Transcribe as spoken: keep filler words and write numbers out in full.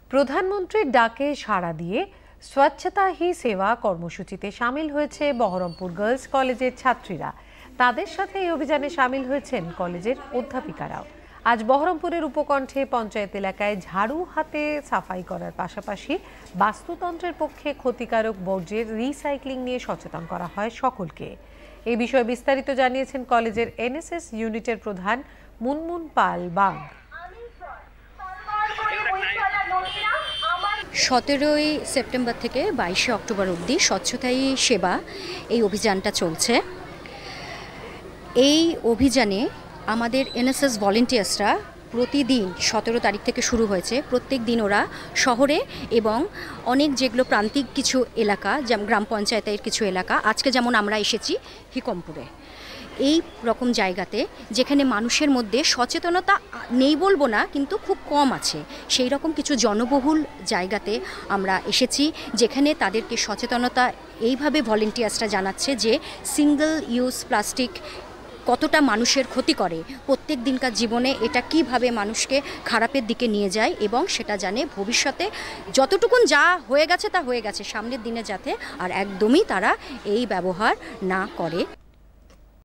প্রধানমন্ত্রীর ডাকে সাড়া দিয়ে স্বচ্ছতা হি সেবা কর্মসূচিতে সামিল হয়েছে বহরমপুর গার্লস কলেজের ছাত্রীরা। তাদের সাথে এই অভিযানে সামিল হয়েছেন কলেজের অধ্যাপিকারাও। আজ বহরমপুরের উপকণ্ঠে পঞ্চায়েত এলাকায় ঝাড়ু হাতে সাফাই করার পাশাপাশি বাস্তুতন্ত্রের পক্ষে ক্ষতিকারক বর্জ্যের রিসাইক্লিং নিয়ে সচেতন করা হয় সকলকে। এই বিষয়ে বিস্তারিত জানিয়েছেন কলেজের এনএসএস ইউনিটের প্রধান মুনমুন পাল বাগ। সতেরোই সেপ্টেম্বর থেকে বাইশে অক্টোবর অবধি স্বচ্ছতাই সেবা এই অভিযানটা চলছে। এই অভিযানে আমাদের এনএসএস ভলেন্টিয়ার্সরা প্রতিদিন সতেরো তারিখ থেকে শুরু হয়েছে। প্রত্যেক দিন ওরা শহরে এবং অনেক যেগুলো প্রান্তিক কিছু এলাকা, যেমন গ্রাম পঞ্চায়েতের কিছু এলাকা, আজকে যেমন আমরা এসেছি হিকমপুরে, এই রকম জায়গাতে যেখানে মানুষের মধ্যে সচেতনতা নেই বলবো না, কিন্তু খুব কম আছে, সেই রকম কিছু জনবহুল জায়গাতে আমরা এসেছি, যেখানে তাদেরকে সচেতনতা এইভাবে ভলেন্টিয়ার্সরা জানাচ্ছে যে সিঙ্গল ইউজ প্লাস্টিক কতটা মানুষের ক্ষতি করে, প্রত্যেক দিনকার জীবনে এটা কিভাবে মানুষকে খারাপের দিকে নিয়ে যায় এবং সেটা জানে ভবিষ্যতে যতটুকুন যা হয়ে গেছে তা হয়ে গেছে, সামনের দিনে যাতে আর একদমই তারা এই ব্যবহার না করে।